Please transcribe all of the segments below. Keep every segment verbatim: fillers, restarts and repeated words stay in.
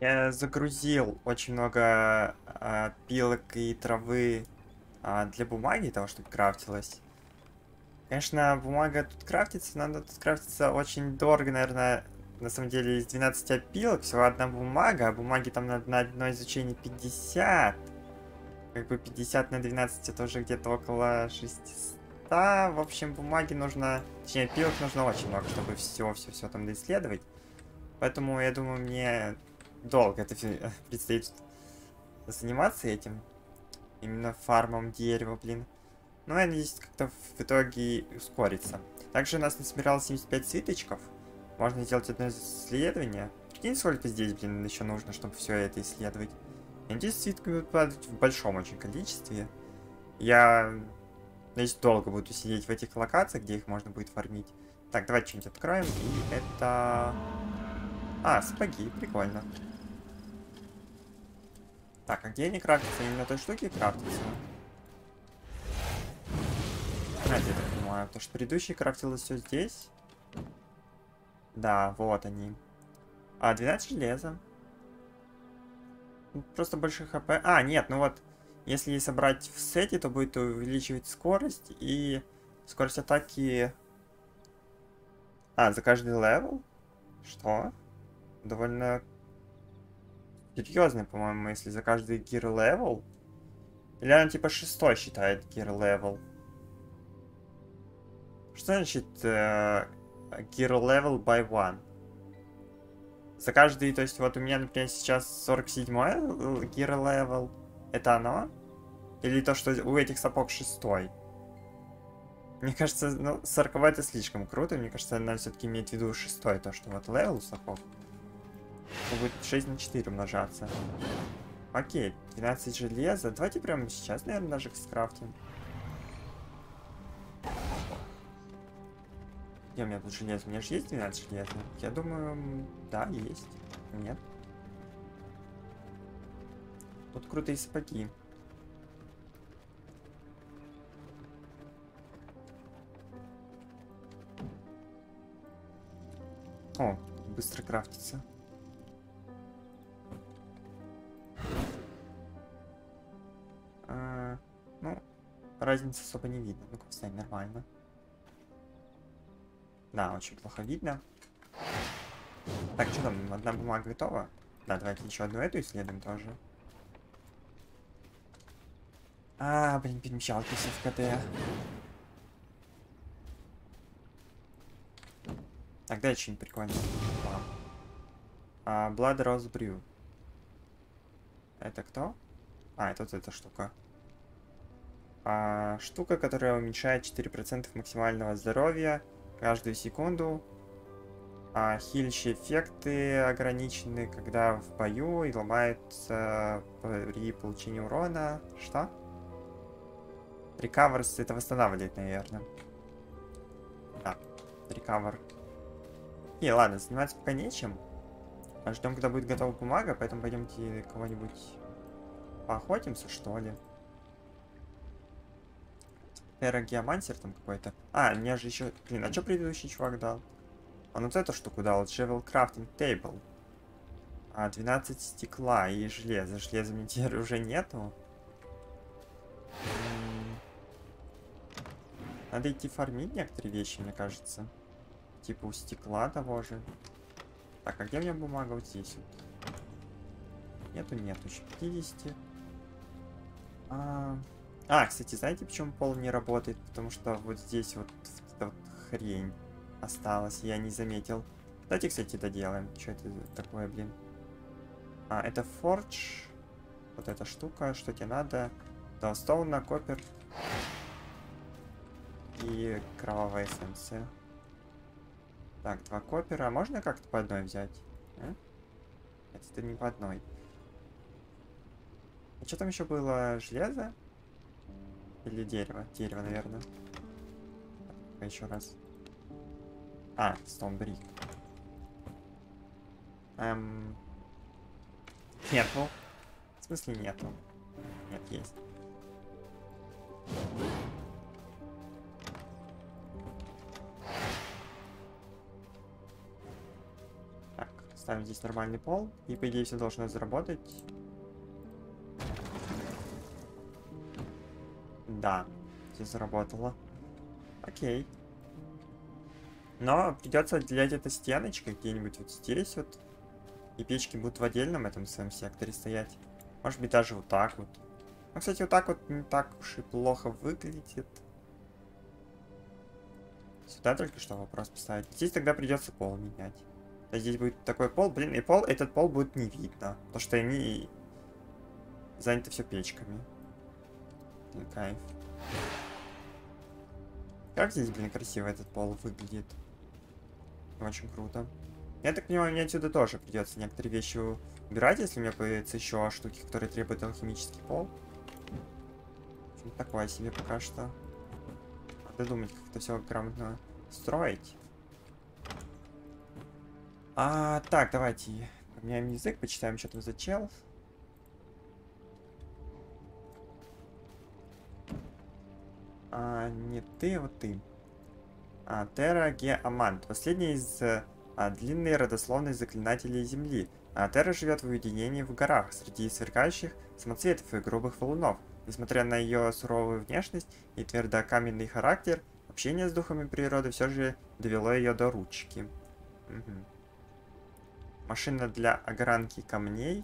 Я загрузил очень много а, пилок и травы а, для бумаги, того, чтобы крафтилось. Конечно, бумага тут крафтится, но она тут крафтится очень дорого, наверное. На самом деле, из двенадцати пилок всего одна бумага, а бумаги там на, на одно изучение пятьдесят. Как бы пятьдесят на двенадцать это уже где-то около шестисот. В общем, бумаги нужно, точнее, пилок нужно очень много, чтобы все-все-все там доисследовать. Поэтому, я думаю, мне долго это фи- предстоит заниматься этим. Именно фармом дерева, блин. Но я надеюсь, как-то в итоге ускорится. Также у нас насобиралось семьдесят пять свиточков. Можно сделать одно исследование. Прикинь, сколько здесь, блин, еще нужно, чтобы все это исследовать. Я надеюсь, свитки будут падать в большом очень количестве. Я, надеюсь, долго буду сидеть в этих локациях, где их можно будет фармить. Так, давайте что-нибудь откроем. И это... А, сапоги, прикольно. Так, а где они крафтятся? Они на той штуке крафтятся? А, я так понимаю. Потому что предыдущий крафтилось все здесь. Да, вот они. А, двенадцать железа. Просто больше хп. А, нет, ну вот. Если собрать в сете, то будет увеличивать скорость и скорость атаки... А, за каждый левел? Что? Довольно серьезно, по-моему, если за каждый гир левел. Или она типа шестой считает гир левел? Что значит uh, gear level by one? За каждый, то есть вот у меня, например, сейчас сорок седьмой gear level. Это оно? Или то, что у этих сапог шестой? Мне кажется, ну, сорок это слишком круто. Мне кажется, она все-таки имеет в виду шестой, то, что вот левел у сапог будет шесть на четыре умножаться. Окей, двенадцать железа. Давайте прямо сейчас, наверное, даже скрафтим. Где у меня тут железо? У меня же есть двенадцать железа? Я думаю, да, есть. Нет. Тут крутые сапоги. О, быстро крафтится. А, ну, разницы особо не видно. Ну-ка, встань, нормально. Да, очень плохо видно. Так, что там, одна бумага готова? Да, давайте еще одну эту исследуем тоже. А, блин, перемещалки все в КТ. Так, дай что-нибудь прикольное. А, Blood Rose Brew. Это кто? А, это вот эта штука. А, штука, которая уменьшает четыре процента максимального здоровья каждую секунду. А хилищие эффекты ограничены, когда в бою и ломаются при получении урона. Что? Рекаверс это восстанавливает, наверное. Да, рекавер. И ладно, заниматься пока нечем. Ждем, когда будет готова бумага, поэтому пойдемте кого-нибудь поохотимся, что ли. Эрогеомансер там какой-то. А, мне же еще... Блин, а что предыдущий чувак дал? Он вот эту штуку дал, Джевел Крафтинг Тейбл. А, двенадцать стекла и железа. Железа мне теперь уже нету. Надо идти фармить некоторые вещи, мне кажется. Типа у стекла того же. Так, а где у меня бумага? Вот здесь вот. Нету, нету. Еще пятьдесят. А, а, кстати, знаете, почему пол не работает? Потому что вот здесь вот эта вот хрень осталась, я не заметил. Давайте, кстати, доделаем. Что это такое, блин? А, это фордж. Вот эта штука, что тебе надо. Долстоуна, копер. И кровавая эссенция. Так, два копера. Можно как-то по одной взять? А? Нет, это не по одной. А что там еще было? Железо? Или дерево? Дерево, наверное. Так, еще раз. А, стоунбрик. Эм... Нету. В смысле нету? Нет, есть. Так, Ставим здесь нормальный пол. И, по идее, все должно заработать. Да, все заработало. Окей. Но придется отделять это стеночкой где-нибудь вот здесь вот. И печки будут в отдельном этом своем секторе стоять. Может быть, даже вот так вот. Ну, кстати, вот так вот не так уж и плохо выглядит. Сюда только что вопрос поставить. Здесь тогда придется пол менять. То есть здесь будет такой пол. Блин, и пол, этот пол будет не видно. Потому что они заняты все печками. Блин, кайф. Как здесь, блин, красиво этот пол выглядит. Очень круто. Я так понимаю, мне отсюда тоже придется некоторые вещи убирать, если у меня появятся еще штуки, которые требуют алхимический пол. Такое себе пока что. Надо думать, как это все грамотно строить. А, так, давайте поменяем язык, почитаем, что там за чел. А, не ты, а вот ты. А, Терра Ге Амант. Последний из а, длинной родословной заклинателей Земли. А, Терра живет в уединении в горах, среди сверкающих самоцветов и грубых валунов. Несмотря на ее суровую внешность и твердокаменный характер, общение с духами природы все же довело ее до ручки. Угу. Машина для огранки камней.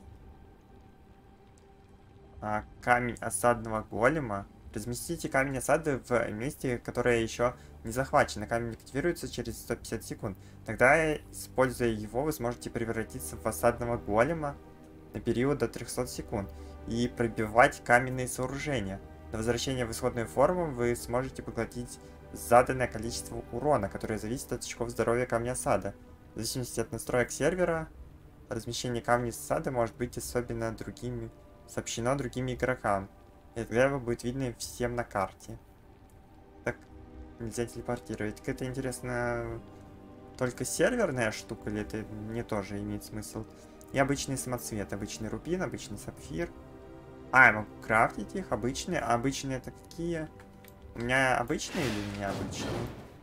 А, камень осадного голема. Разместите камень осады в месте, которое еще не захвачено. Камень активируется через сто пятьдесят секунд. Тогда, используя его, вы сможете превратиться в осадного голема на период до трёхсот секунд и пробивать каменные сооружения. До возвращения в исходную форму вы сможете поглотить заданное количество урона, которое зависит от очков здоровья камня осада. В зависимости от настроек сервера, размещение камней осады может быть особенно другими, сообщено другим игрокам. И тогда его будет видно всем на карте. Так, нельзя телепортировать. Это, интересно, только серверная штука, или это мне тоже имеет смысл? И обычный самоцвет, обычный рубин, обычный сапфир. А, я могу крафтить их, обычные. А обычные это какие? У меня обычные или необычные?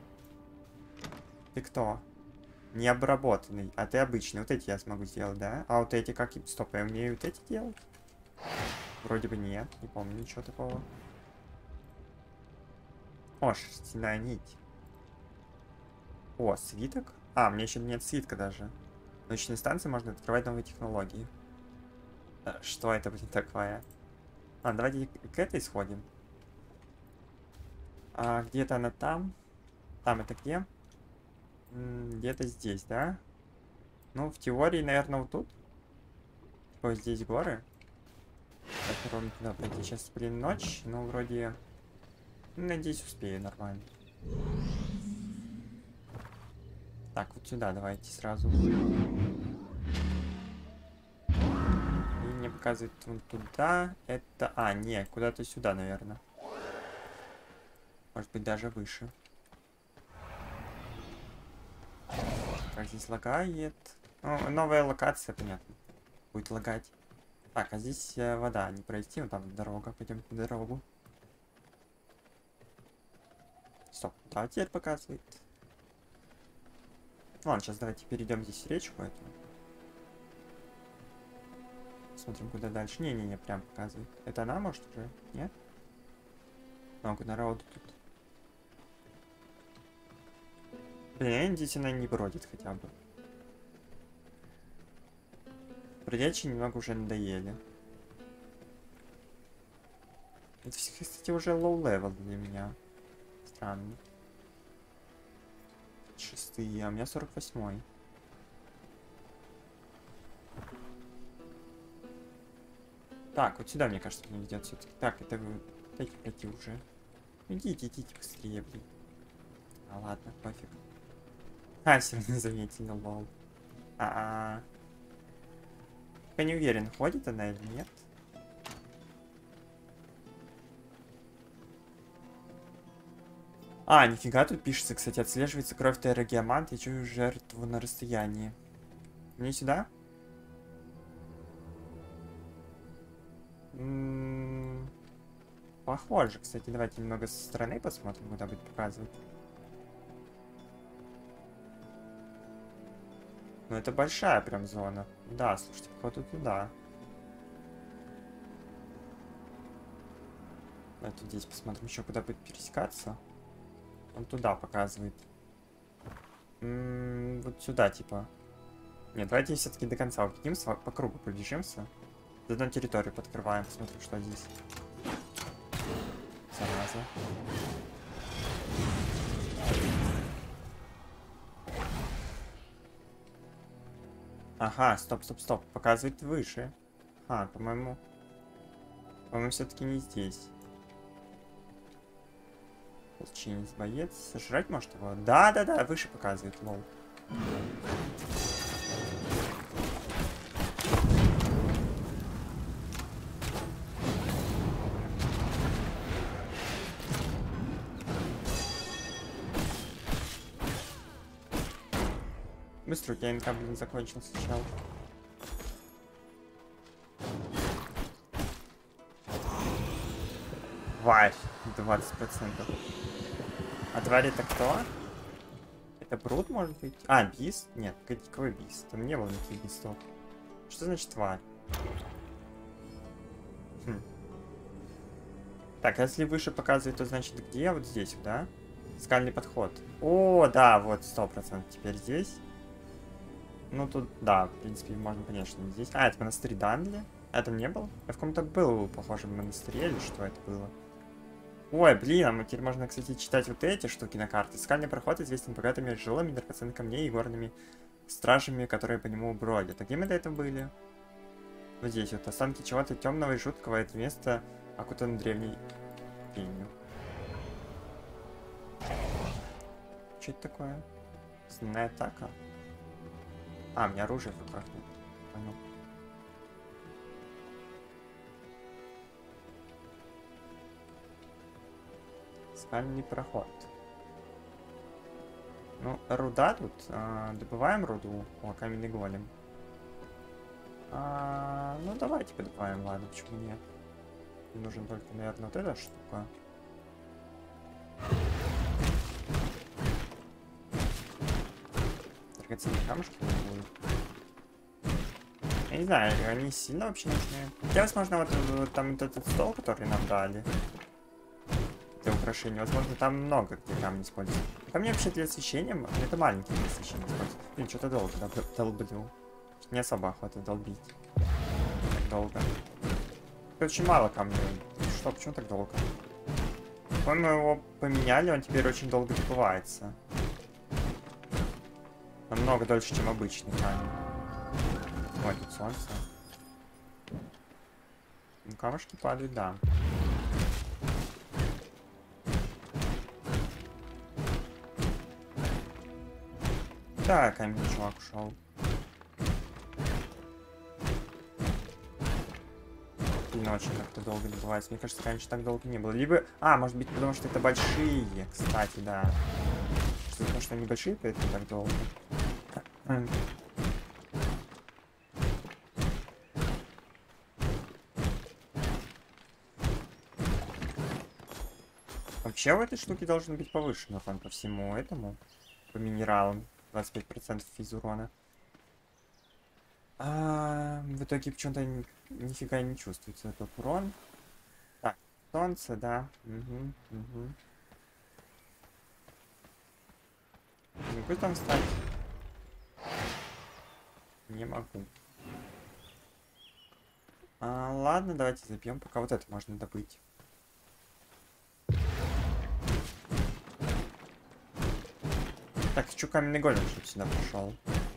Ты кто? Необработанный. А ты обычный. Вот эти я смогу сделать, да? А вот эти как? Стоп, я умею вот эти делать? Вроде бы нет, не помню ничего такого. О, шерстяная нить. О, свиток. А, у меня еще нет свитка даже. На научной станции можно открывать новые технологии. Что это, блин, такое? А, давайте к этой сходим. А, где-то она там. Там это где? Где-то здесь, да? Ну, в теории, наверное, вот тут. Типа здесь горы. Попробуем туда пойти. Сейчас, блин, ночь, но вроде... Надеюсь, успею нормально. Так, вот сюда давайте сразу. И мне показывает вон туда. Это... А, не, куда-то сюда, наверное. Может быть, даже выше. Как здесь лагает. Ну, новая локация, понятно. Будет лагать. Так, а здесь э, вода. Не пройти, вот там дорога. Пойдем по дорогу. Стоп, да, теперь показывает. Ладно, сейчас давайте перейдем здесь речку эту. Смотрим, куда дальше. Не-не-не, прям показывает. Это она, может, уже? Нет? Много народу тут. Блин, я надеюсь, она не бродит хотя бы. Бродячие немного уже надоели. Это, кстати, уже лоу-левел для меня. Странно. Шестые, а у меня сорок восьмой. Так, вот сюда, мне кажется, мне ведет все-таки. Так, это вы... Дайте пройти уже. Идите, идите быстрее, блин. А ладно, пофиг. А, все равно заметили, лол. А-а. Я не уверен, ходит она или нет. А, нифига, тут пишется, кстати, отслеживается кровь Терра Ге Амант, я чую жертву на расстоянии. Мне сюда? М-м-м, похоже, кстати, давайте немного со стороны посмотрим, куда будет показывать. Ну, это большая прям зона. Да, слушайте, походу туда. Давайте здесь посмотрим еще, куда будет пересекаться. Он туда показывает. М-м, вот сюда, типа. Нет, давайте все-таки до конца убедимся, по кругу пробежимся. Заодно территорию подкрываем, посмотрим, что здесь. Зараза. Ага, стоп, стоп, стоп. Показывает выше. А, по-моему... По-моему, все-таки не здесь. Полчинец, боец. Сожрать может его? Да-да-да, выше показывает, лол. Быстро, у тебя инкам, блин, закончился сначала. Тварь, двадцать процентов. А тварь это кто? Это Брут, может быть? А, Бист? Нет, какой Бист? Там не было никаких Бистов. Что значит тварь? Хм. Так, если выше показывает, то значит где? Вот здесь, да? Скальный подход. О, да, вот, сто процентов теперь здесь. Ну, тут, да, в принципе, можно понять, что не здесь. А, это монастырь Данли? Это не был? Я в каком-то был похожем монастыре, или что это было? Ой, блин, а теперь можно, кстати, читать вот эти штуки на карте. Скальный проход известен богатыми жилами, драгоценных камней и горными стражами, которые по нему бродят. А где мы до этого были? Вот здесь вот останки чего-то темного и жуткого. Это место окутано древней тенью. Что это такое? Основная атака? А, у меня оружие в руках нет. Понял. Скальный проход. Ну, руда тут. А, добываем руду. О, каменный голем. А, ну, давайте добываем, ладно, почему нет. Мне нужен только, наверное, вот эта штука. Драгоценные камушки не будут. Я не знаю, они сильно вообще нужны. Хотя, возможно, вот, вот там вот этот стол, который нам дали. Для украшения. Возможно, там много где камни используют. По мне вообще для освещения, это маленький для освещения используют. Блин, что-то долго долблю. Не особо охота долбить. Так долго. Очень мало камней. Что, почему так долго? По-моему, его поменяли, он теперь очень долго добывается. Намного дольше, чем обычный камень. Ой, тут солнце. Ну, камушки падают, да. Да, каменный чувак ушел. И ночью как-то долго добывается. Мне кажется, раньше так долго не было. Либо... А, может быть, потому что это большие, кстати, да. Что, потому что они большие, поэтому так долго. Вообще в этой штуке должен быть повышен урон по всему этому. По минералам. двадцать пять процентов из урона. А, в итоге почему-то ни, нифига не чувствуется этот урон. Так, солнце, да. Угу, угу. Не могу там встать? Не могу. А, ладно, давайте забьем, пока вот это можно добыть. Так, хочу каменный голем, чтобы сюда пришел.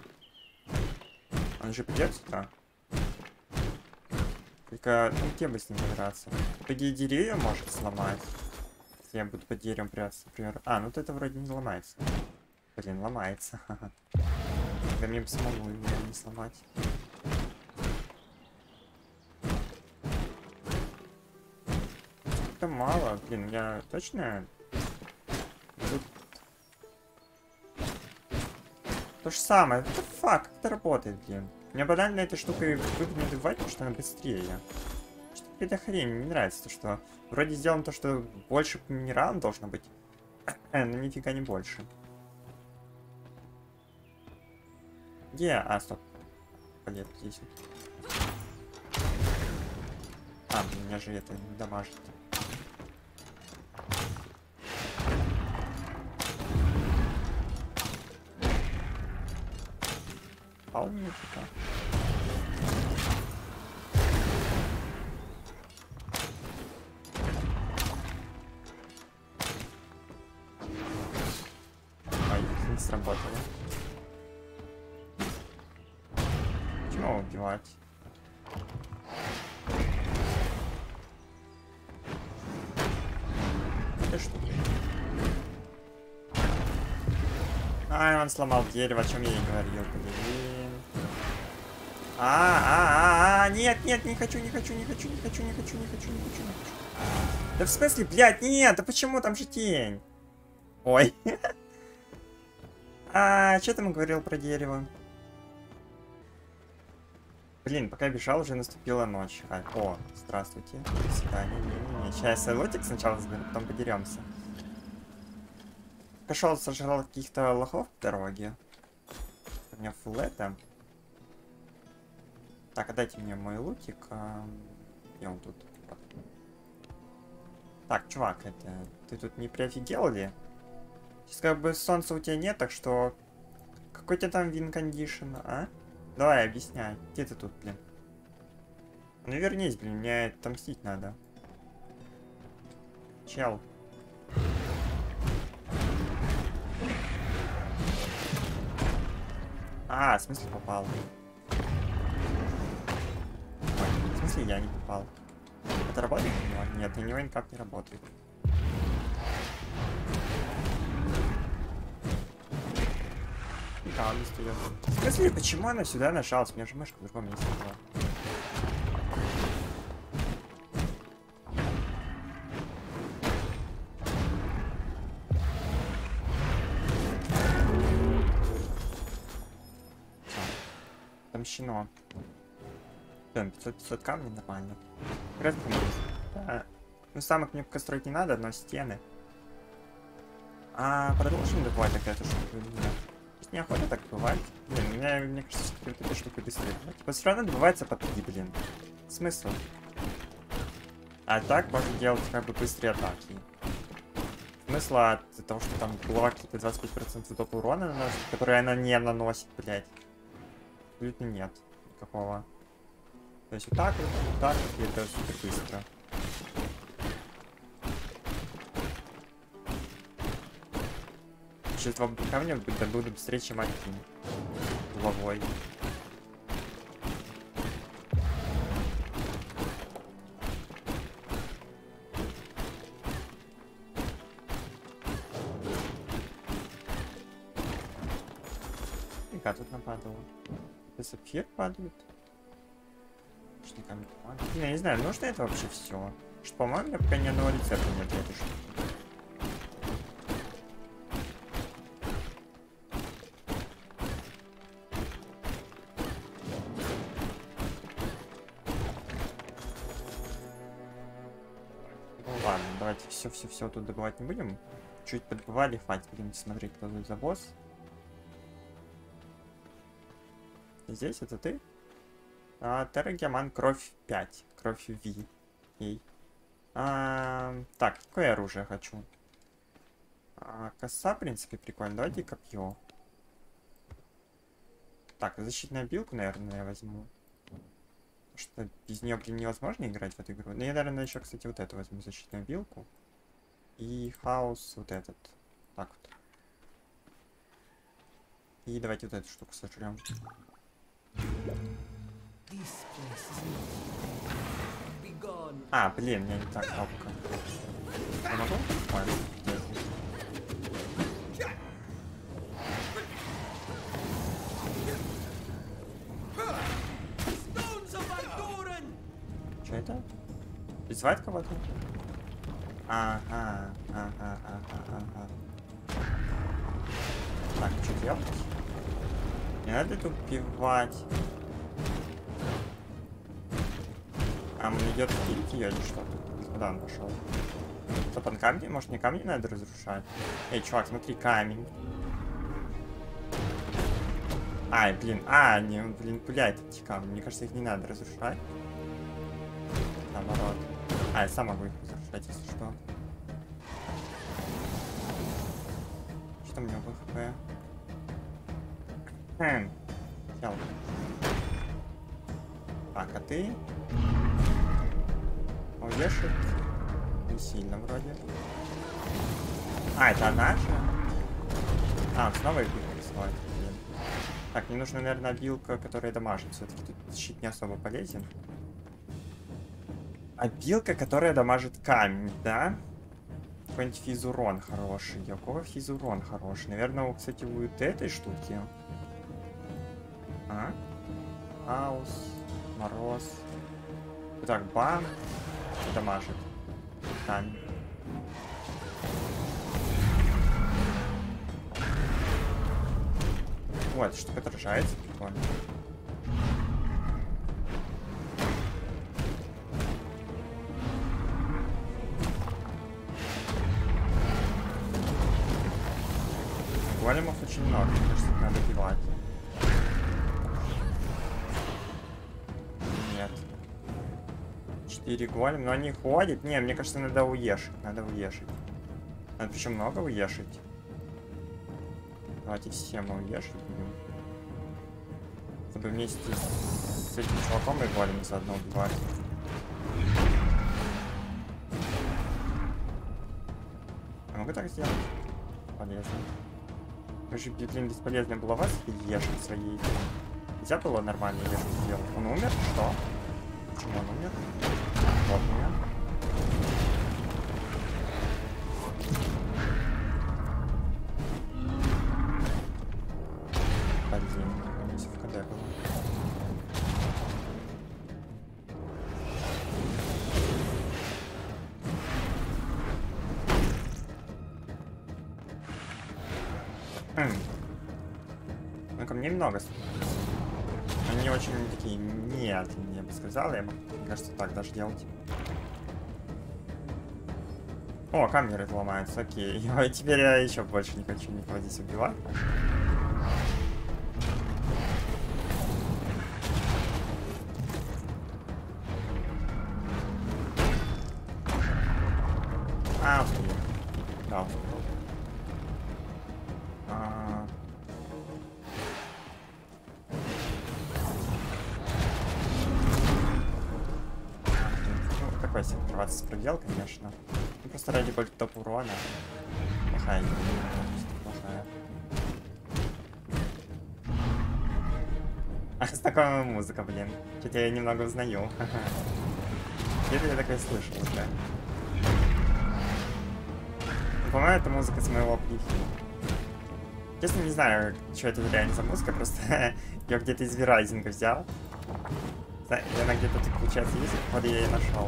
Он же придет сюда. Только, ну где бы с ним драться? По идее, деревья может сломать. Если я буду под деревом прятаться, например. А, ну вот это вроде не ломается. Блин, ломается. Да мне бы самому его не сломать. Это мало. Блин, я точно... Тут... То же самое. Это факт, это работает, блин. Мне банально этой штукой выгодно добывать, потому что она быстрее. Что какая-то хрень, мне не нравится то, что вроде сделано то, что больше по минералам должно быть, но нифига не больше. Где? А, стоп. Палет здесь. А, меня же это не дамажит. Вполне типа. Ой, не сработало. Чего убивать? Ты что? А, он сломал дерево, о чем я и говорил, блин. А, а, а, а, нет, нет, не хочу, не хочу, не хочу, не хочу, не хочу, не хочу, не хочу, не хочу. Да в смысле, блядь, нет, да почему там же тень? Ой. А, что там говорил про дерево? Блин, пока я бежал, уже наступила ночь. А, о, здравствуйте. До свидания. Не-не-не. Сейчас я лотик сначала сберу, потом подеремся. Пошел, сожрал каких-то лохов по дороге. У меня фул это. Так, отдайте мне мой лутик. А... Где он тут? Вот. Так, чувак, это... Ты тут не приофигел ли? Сейчас как бы солнца у тебя нет, так что... Какой тебе там вин-кондишн, а? Давай, объясняй. Где ты тут, блин? Ну вернись, блин, мне отомстить надо. Чел. А, в смысле попал? Ой, в смысле я не попал? Это работает? Нет, на него никак не работает. Да, он достает. В смысле, почему она сюда нажалась? У меня же мышка в другом месте была. Отомщено. пятьсот пятьсот камней нормально. Да. Ну, самых мне строить не надо, но стены. А продолжим добывать так эту штуку или нет? Неохота так бывает. Блин, у меня, мне кажется, что эта штука быстрее. Типа все равно добывается по три, блин. Смысл? А так можно делать как бы быстрее атаки. Смысла от того, что там была какие-то двадцать пять процентов топ урона наносит, которые она не наносит, блядь. Абсолютно нет никакого. То есть вот так вот, вот так вот, и это супер быстро. Сейчас два камня буду быстрее, чем один. Головой. Фига тут нападало. Это сапфир падает. Что камень падает? Я не знаю, нужно это вообще все? Что, по-моему, у меня пока ни одного рецепта нет для этой штуки. Все-все-все тут добывать не будем. Чуть подбывали, хватит. Будем смотреть, кто тут за босс. И здесь это ты? А, Террагиаман, кровь пять. Кровь Ви. Ей. А, так, какое оружие хочу? А, коса, в принципе, прикольно. Давайте копье. Так, защитную билку, наверное, я возьму. Потому что без нее, блин, невозможно играть в эту игру. Ну, я, наверное, еще, кстати, вот эту возьму, защитную билку. И хаос вот этот. Так вот. И давайте вот эту штуку сожрем. А, блин, я не так кнопка. Я могу? Ой, что это? Призвать кого-то? Ага, ага, ага, ага. Так, что делать? Не надо тут убивать. А он идет в ее или что? Куда он пошел? Стоп, он камни? Может, не камни надо разрушать? Эй, чувак, смотри, камень. Ай, блин, а, не, он, блин, пуляет эти камни. Мне кажется, их не надо разрушать. Наоборот. А, я сам могу их разрушать, если что. Что у меня по хп? Хм. Взял. Так, а ты? Увешать? Не сильно вроде. А, это она же? А, он снова их рисовать. Блин. Так, мне нужна, наверное, билка, которая дамажит. Все-таки тут щит не особо полезен. А билка, которая дамажит камень, да? Какой-нибудь физурон хороший. У кого физурон хороший? Наверное, кстати, будет этой штуки. А? Хаос. Мороз. Так, бам. Дамажит. Камень. Вот, штука отражается, прикольно. Големов очень много, мне кажется, их надо убивать. Нет. Четыре голема, но они ходят. Не, мне кажется, надо уешить. Надо уешить. Надо причем много уешить. Давайте все мы уешить будем. Чтобы вместе с этим чуваком и голем заодно убивать. Я могу так сделать? Полезно. Вы же, блин, бесполезно было вас ешить своей. Нельзя было нормально ешить сделать. Он умер? Что? Почему он умер? Вот умер. Один. Здесь в КД было. Ну, ко мне много. Они очень такие нет, я бы сказал, я бы, мне кажется, так даже делать. О, камеры ломаются, окей. И теперь я еще больше не хочу никого здесь убивать. А, успел. Да, успел. А... Ну, такой себе открываться с предел, конечно. Ну, просто ради больше топ урона. Плохая игра, плохая. А, знакомая музыка, блин. Что-то я немного узнаю. Где-то я такое слышал уже. По-моему, это музыка с моего прихила. Честно, не знаю, что это реально за музыка, просто я где-то из Верайзинга взял. И она где-то тут, получается, есть, вот я и нашел.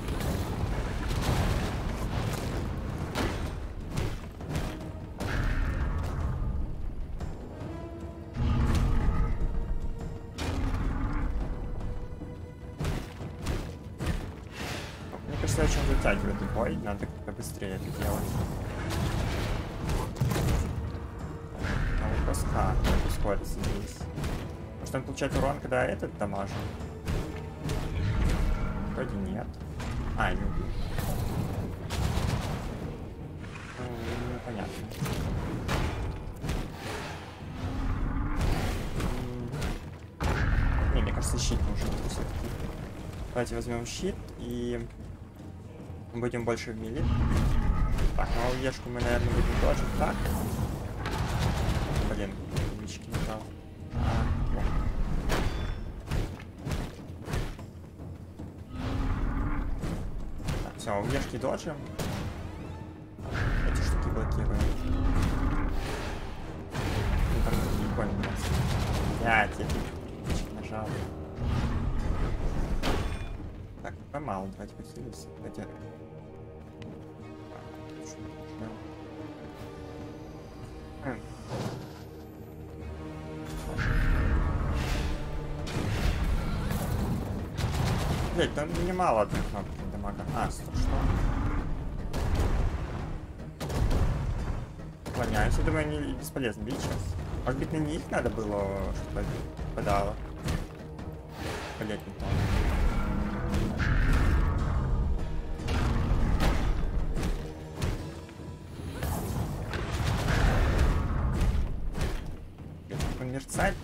Мне кажется, очень затягивает бой, надо как-то быстрее это делать. А, как ускориться здесь. Может он получает урон, когда этот дамажит? Вроде нет. А, не убил. Ну, непонятно. Не, мне кажется, щит нужен все-таки. Давайте возьмем щит и будем больше в мили. Так, ну ешку мы, наверное, будем тоже так. Блин, мечки не дал. А, так, все, у ешки доджим. Эти штуки блокируем. Ну, там не понял нас. Пять, я мечки нажал. Так, помалу, давайте посилимся. Давайте. Блять, там немало одной кнопки дамага. А, что? Уклоняюсь. Я думаю, они бесполезны бить сейчас. Может быть, на них надо было, чтобы подало. Блять, не то. Это мерцать.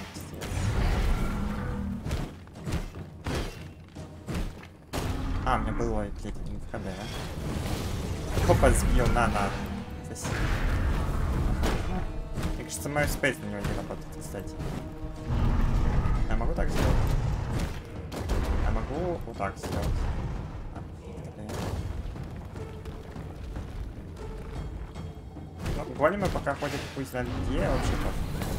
А, у меня было клетить не в КД, да? Опа, сбил, на, на. Спасибо. Мне кажется, мой спейс на него не работает, кстати. Я могу так сделать? Я могу вот так сделать. А, ну, големы пока ходят пусть знает где вообще-то.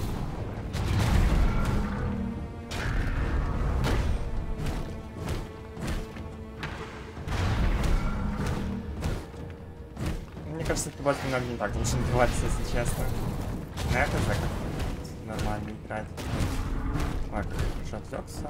Мне кажется, это будет немного не так лучше называться, если честно. На это же как нормально играть. Так, уже отвлекся.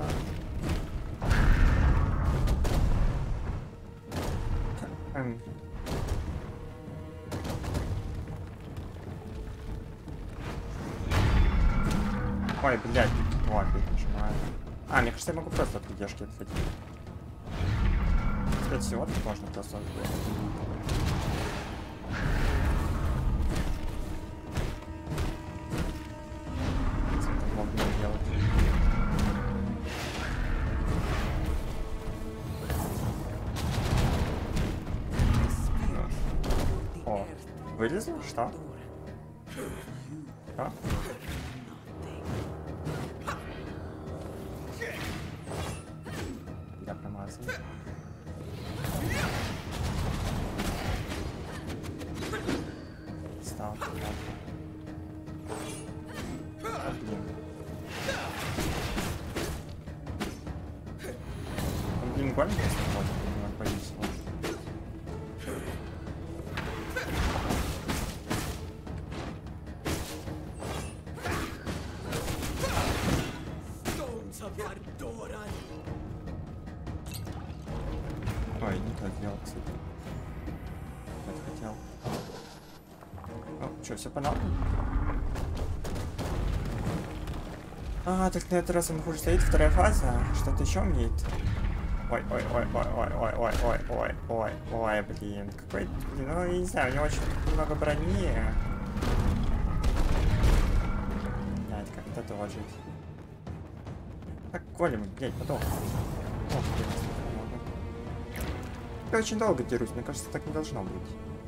Ой, блядь, о, опять нажимаю. А, мне кажется, я могу просто от удержки отходить. Кстати, вот можно просто отходить. О, вылезло? Что? А? Я промазал. Стал. А, блин. Он, блин, голем просто ходит, не боюсь. Ой, не то сделал, кстати. Это хотел. Ну, что, все понятно? А, так на этот раз он хуже стоит, вторая фаза. Что-то еще умеет. Ой, ой, ой, ой, ой, ой, ой, ой, ой, ой, ой, блин. Какой, блин, ну, я не знаю, у него очень много брони. Блять, как это доложить? Так, голем, блять, потом. Ох, я очень долго дерусь, мне кажется, так не должно быть.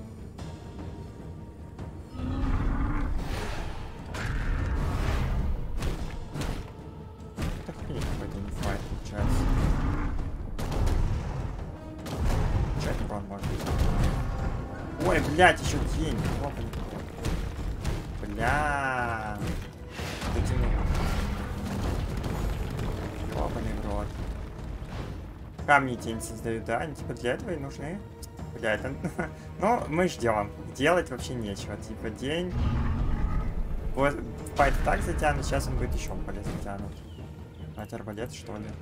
Так хрень какой-то не файт получается. Чать урон может быть. Ой, блядь, еще день. Опа, бля. Дотянул. Опа, не в рот. Камни тень создают, да? Они типа для этого и нужны. Бля, это... Ну, мы ждем. Делать вообще нечего. Типа день. Вот файт так затянут, сейчас он будет еще более затянут. Мать арбалет, что ли?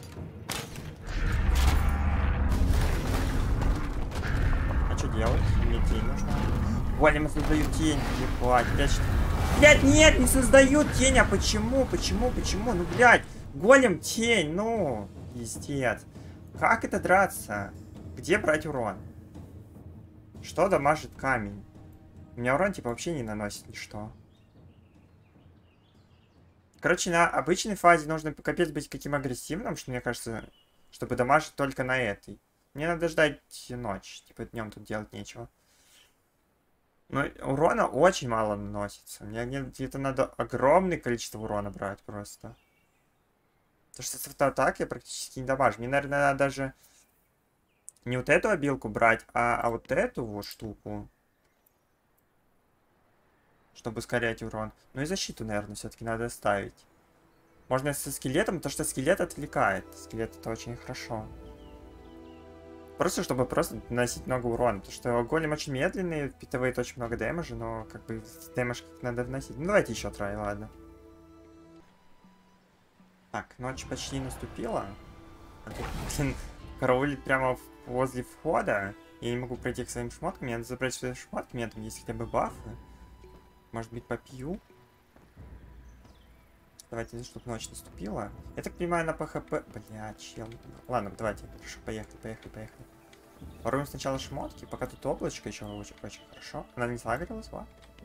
А что делать? Мне тень нужна. Големы создают тень. Ебать, блядь. Блядь, нет, не создают тень. А почему? Почему? Почему? Ну, блядь. Голем тень, ну. Пиздец. Как это драться? Где брать урон? Что дамажит камень? У меня урон типа вообще не наносит ничто. Короче, на обычной фазе нужно капец быть каким агрессивным, что мне кажется, чтобы дамажить только на этой. Мне надо ждать ночь. Типа днем тут делать нечего. Но урона очень мало наносится. Мне где-то надо огромное количество урона брать просто. Потому что с автоатак я практически не дамажу. Мне, наверное, надо даже не вот эту обилку брать, а, а вот эту вот штуку. Чтобы ускорять урон. Ну и защиту, наверное, все-таки надо ставить. Можно со скелетом, потому что скелет отвлекает. Скелет это очень хорошо. Просто чтобы просто наносить много урона. Потому что голем очень медленный, впитывает очень много дэмэджа, но как бы дэмэдж как надо вносить. Ну давайте еще трай, ладно. Так, ночь почти наступила. А тут, блин, караулит прямо возле входа. Я не могу пройти к своим шмоткам. Мне надо забрать свои шмотки. У меня там есть хотя бы бафы. Может быть, попью? Давайте, здесь чтобы ночь наступила. Я так понимаю, на ПХП... Бля, чел. Ладно, давайте. Хорошо, поехали, поехали, поехали. Воруем сначала шмотки, пока тут облачко еще очень, очень хорошо. Она не загорелась, ва?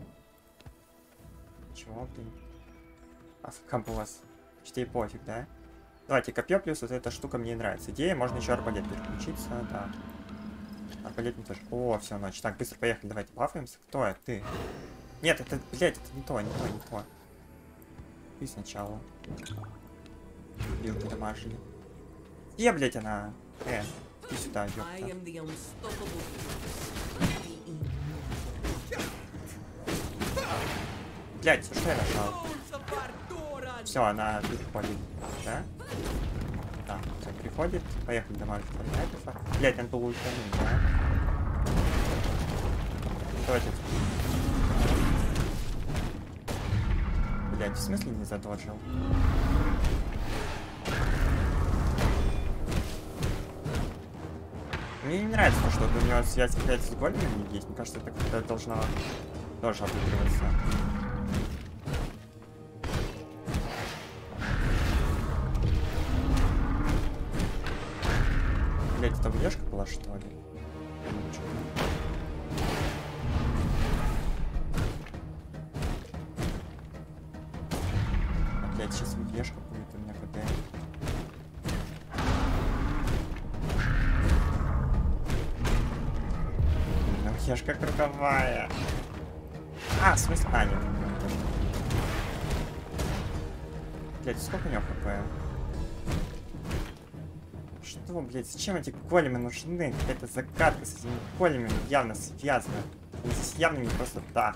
Чего, блин? Афкамбос. Чтей пофиг, да? Давайте, копье плюс вот эта штука мне нравится. Идея, можно еще арбалет переключиться, да. Арбалет не тоже. О, все, ночь. Так, быстро поехали, давайте бафаемся. Кто это? Ты? Нет, это, блядь, это не то, не то, не то. И сначала. Билки дамажили. Где, блядь, она? Э, иди сюда, ёпта. Блядь, что я нажал? Все, она приходит, да? Да, все, приходит. Поехали дамажить форнайтов. Блядь, он был ультануть, да? Давайте. Блядь, в смысле не задоджил? Мне не нравится то, что у него связь опять с големами есть. Мне кажется, это как-то должно тоже обыгрываться. Блядь, это влежка была, что ли? Блядь, сейчас влежка будет у меня КД. Ну, влежка круговая. А, в смысле? А, нет. Блядь, сколько у него хп? Что, блядь, зачем эти големы нужны? Какая-то загадка с этими големами явно связана. Они здесь явно не просто так.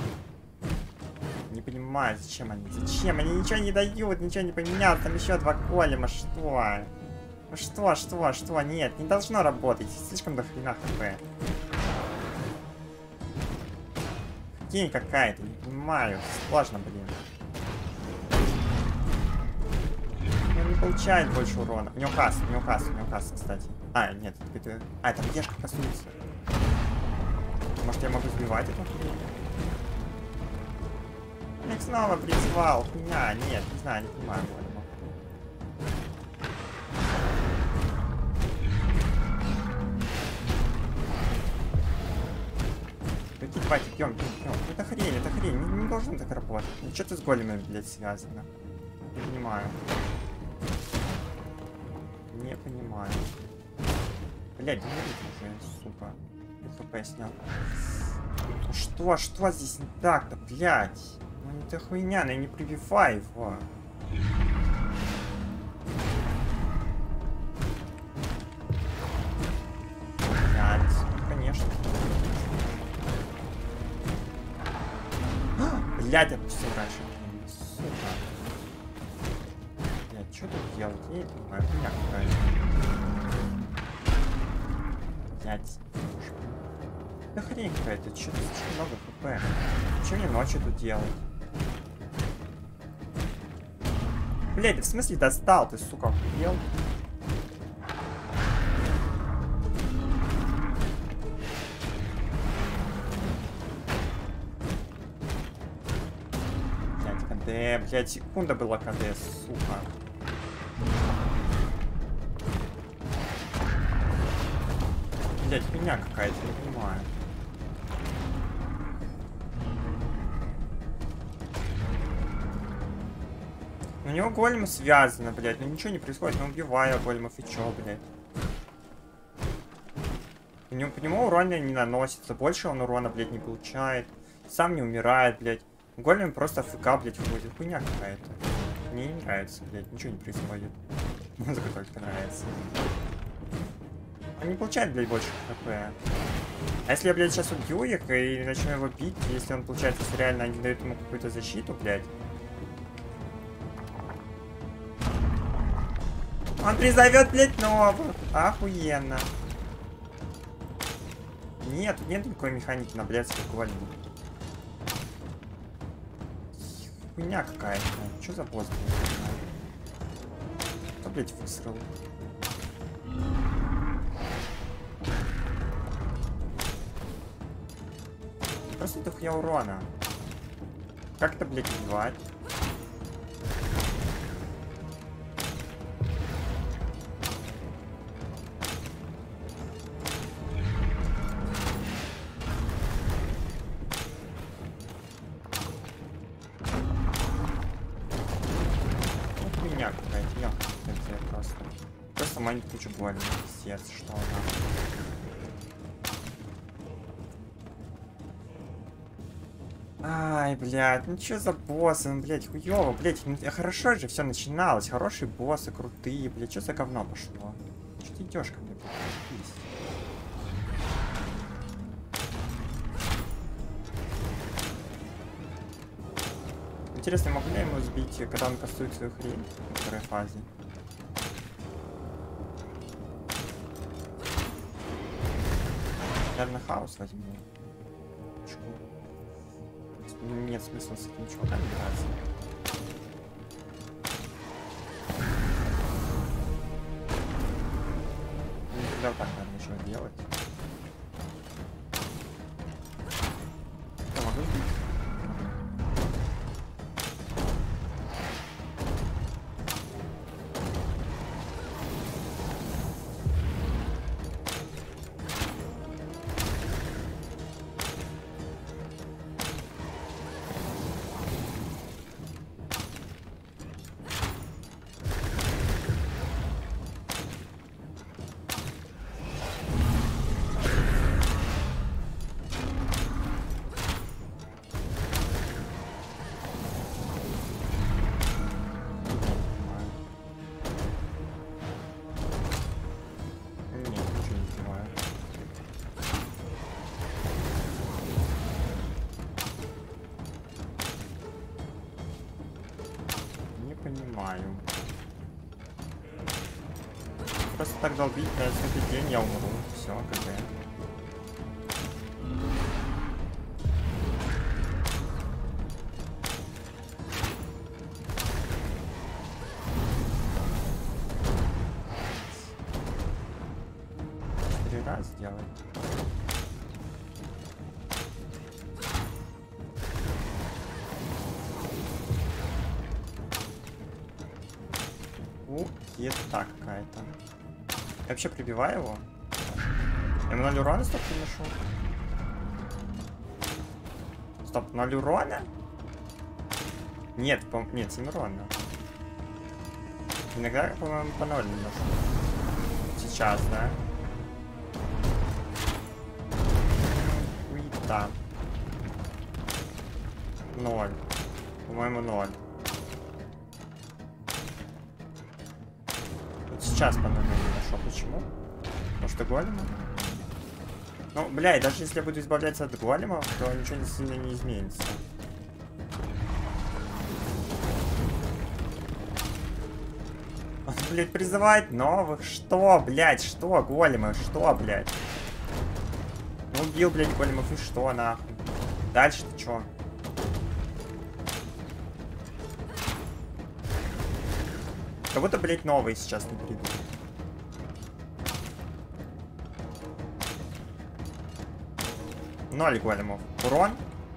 Не понимаю, зачем они. Зачем? Они ничего не дают, ничего не поменял. Там еще два голема, что? Ну что, что, что? Нет, не должно работать. Слишком до хрена хп. День какая-то, не понимаю. Сложно, блин. Он не получает больше урона. У него касс, у него касс, у него касс, кстати. А, нет, это... А, это ешка косуется. Может, я могу сбивать эту хрень? Я их снова призвал. Хуйня, нет, не знаю, не понимаю. Давайте, пьем, пьем, пьем. Это хрень, это хрень. Не, не должно так работать. Ну, что ты с големами, блядь, связано? Не понимаю. Не понимаю. Блядь, не видите уже, сука. ХП снял. Ну что, что здесь не так-то, блядь? Ну это хуйня, ну не прибивай его. Блядь, конечно. Блядь, я пустил раньше. Сука. Блядь, что тут делать? Я не понимаю, хуйня какая-то. Блядь. Да хрень какая-то, что-то слишком много хп. Что мне ночью тут делать? Блядь, в смысле достал? Ты, сука, охуел? Блядь, КД, блядь, секунда была КД, сука. Блядь, хуйня какая-то, не понимаю. У него голем связано, блядь, ну ничего не происходит, но убиваю големов и чё, блядь. По нему, по нему урона не наносится, больше он урона, блядь, не получает. Сам не умирает, блядь. Голем просто АФК, блядь, входит. Хуйня какая-то. Мне не нравится, блядь, ничего не происходит. Музыка только нравится. Он не получает, блядь, больше хп. А если я, блядь, сейчас убью их и начну его бить, если он, получается, реально они дают ему какую-то защиту, блядь. Он призовет, блядь, новых. Охуенно. Нет, нет никакой механики на блядских голем. Хуйня какая-то. Что за босс, блядь? Кто, блядь, высрал? Просто дохуя урона. Как это, блядь, убивать? туманит кучу големов. Пиздец, что она. Ай, блядь, ну чё за боссы, ну, блядь, хуёво, блядь, ну, хорошо же все начиналось, хорошие боссы, крутые, блядь, чё за говно пошло? Чё ты идёшь ко мне, блядь? Интересно, могу ли я ему сбить, когда он кастует свою хрень во второй фазе? Наверное, хаос возьму. Нет смысла с этим чуваком играться. Ну, тогда вот так, наверное, еще делать. Я могу сбить. Понимаю. Просто так долбить, на следующий день я умру. Все, КГ. Три раза сделай. Еда какая-то. Я вообще прибиваю его? Я ноль урона стоп приношу. Стоп, ноль урона? Нет, по нет, семь урона. Иногда, по-моему, по ноль ношу. Сейчас, да? Уита. Ноль. По-моему, ноль. Сейчас по номеру нашел. Почему? Потому что голема? Ну, блядь, даже если я буду избавляться от голема, то ничего не сильно не изменится. Он, блядь, призывает новых. Что, блядь, что, големы, что, блядь? Ну, убил, блядь, големов, и что, нахуй? Дальше-то чё? Как будто, блядь, новые сейчас не придут. Ноль големов. Урон.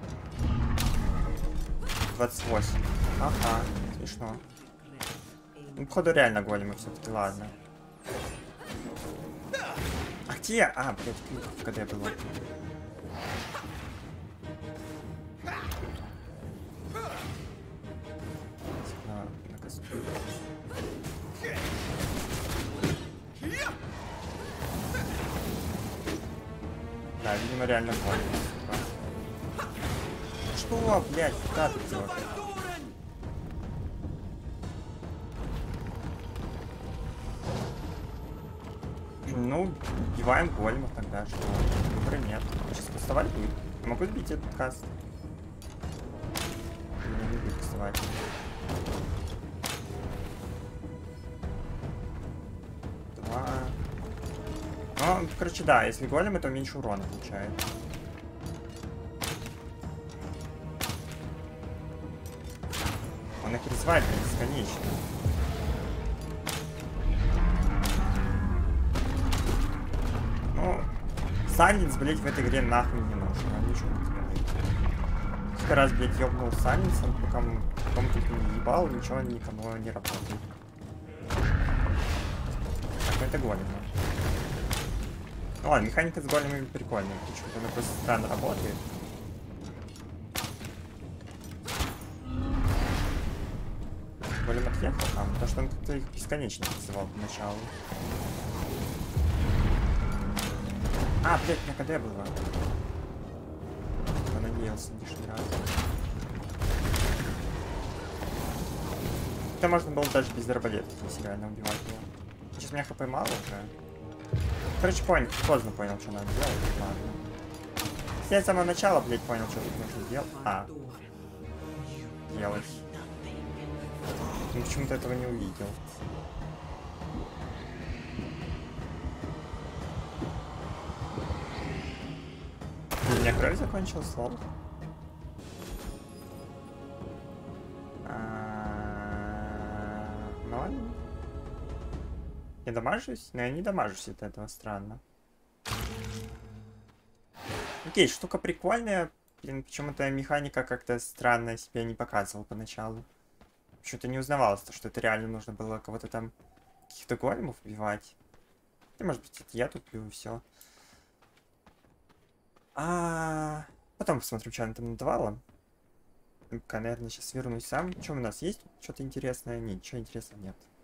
двадцать восемь. Ага, смешно. Ну, походу, реально големы все-таки, ладно. А где? А, блядь, когда я был. Да, видимо, реально понял. Что, блядь, как это делать? Ну, убиваем големов тогда, что выбора нет. Сейчас кастовать будет. Я могу сбить этот каст. Не буду кастовать. Два. Ну, короче, да, если голем, то меньше урона получает. Он их призывает бесконечно. Ну, Санец, блять, в этой игре нахуй не нужен. Он ничего не делает. Сколько раз, блять, ёбнул Санецом, пока кому только не ебал, ничего никому не работает. Так, это голем. Ну ладно, механика с големами прикольная. Почему-то она просто странно работает. Голем отъехал там. То, что что он как-то их бесконечно вызывал поначалу. А, блядь, на КД было. Я надеялся лишний раз. Это можно было даже без арбалетки, если реально убивать его. Сейчас у меня хп мало уже. Короче, понял, поздно понял, что надо делать. Ладно. Я с самого начала, блядь, понял, что тут нужно делать. А. Делать. Ну, почему-то этого не увидел. У меня кровь закончилась, лол. Ну ладно. Я дамажусь? Но я не дамажусь от этого, странно. Окей, штука прикольная. Блин, почему-то механика как-то странно себя не показывала поначалу. Почему-то не узнавалось, что это реально нужно было кого-то там, каких-то големов убивать. И, может быть, это я туплю и все. А потом посмотрим, что она там надавала. Ну-ка, наверное, сейчас вернусь сам. Что у нас есть? Что-то интересное? Нет, ничего интересного нет.